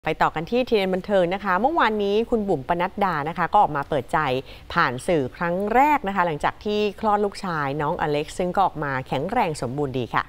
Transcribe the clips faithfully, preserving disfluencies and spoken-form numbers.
ไปต่อกันที่ทีเอ็นบันเทิงนะคะเมื่อวานนี้คุณบุ๋มปนัดดานะคะก็ออกมาเปิดใจผ่านสื่อครั้งแรกนะคะหลังจากที่คลอดลูกชายน้องอเล็กซ์ซึ่งก็ออกมาแข็งแรงสมบูรณ์ดีค่ะ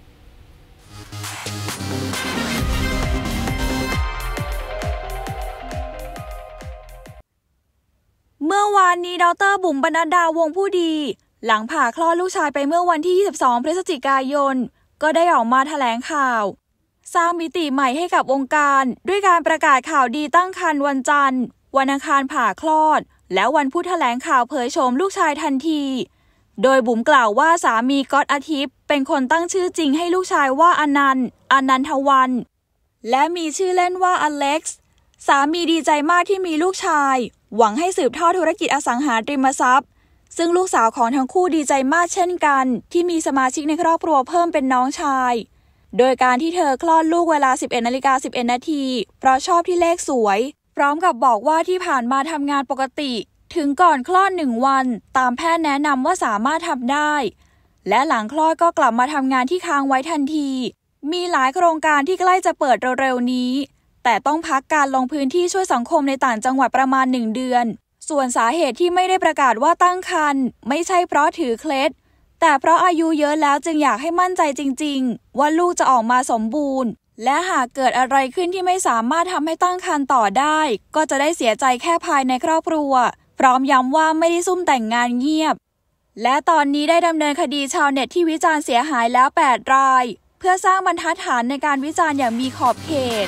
เมื่อวานนี้ดร.บุ๋มปนัดดาวงผู้ดีหลังผ่าคลอดลูกชายไปเมื่อวันที่ยี่สิบสองพฤศจิกายนก็ได้ออกมาแถลงข่าวสร้างมิติใหม่ให้กับวงการด้วยการประกาศข่าวดีตั้งครรภ์วันจันทร์วันอังคารผ่าคลอดและวันพุธแถลงข่าวเผยโฉมลูกชายทันทีโดยบุ๋มกล่าวว่าสามีก๊อตอาทิตย์เป็นคนตั้งชื่อจริงให้ลูกชายว่าอนันต์อนันทวันและมีชื่อเล่นว่าอเล็กซ์สามีดีใจมากที่มีลูกชายหวังให้สืบทอดธุรกิจอสังหาริมทรัพย์ซึ่งลูกสาวของทั้งคู่ดีใจมากเช่นกันที่มีสมาชิกในครอบครัวเพิ่มเป็นน้องชายโดยการที่เธอคลอดลูกเวลา สิบเอ็ดนาฬิกาสิบเอ็ดนาทีเพราะชอบที่เลขสวยพร้อมกับบอกว่าที่ผ่านมาทำงานปกติถึงก่อนคลอดหนึ่งวันตามแพทย์แนะนำว่าสามารถทำได้และหลังคลอดก็กลับมาทำงานที่ค้างไว้ทันทีมีหลายโครงการที่ใกล้จะเปิดเร็วๆนี้แต่ต้องพักการลงพื้นที่ช่วยสังคมในต่างจังหวัดประมาณหนึ่งเดือนส่วนสาเหตุที่ไม่ได้ประกาศว่าตั้งครรภ์ไม่ใช่เพราะถือเคล็ดแต่เพราะอายุเยอะแล้วจึงอยากให้มั่นใจจริงๆว่าลูกจะออกมาสมบูรณ์และหากเกิดอะไรขึ้นที่ไม่สามารถทำให้ตั้งครรภ์ต่อได้ก็จะได้เสียใจแค่ภายในครอบครัวพร้อมย้ำว่าไม่ได้ซุ่มแต่งงานเงียบและตอนนี้ได้ดำเนินคดีชาวเน็ตที่วิจารณ์เสียหายแล้วแปดรายเพื่อสร้างบรรทัดฐานในการวิจารณ์อย่างมีขอบเขต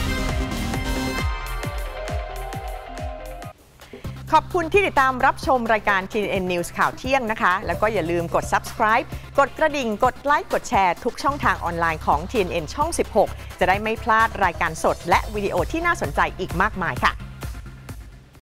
ขอบคุณที่ติดตามรับชมรายการ ที เอ็น เอ็น News ข่าวเที่ยงนะคะแล้วก็อย่าลืมกด Subscribe กดกระดิ่งกดไลค์กดแชร์ทุกช่องทางออนไลน์ของ ที เอ็น เอ็น ช่อง สิบหกจะได้ไม่พลาดรายการสดและวิดีโอที่น่าสนใจอีกมากมายค่ะ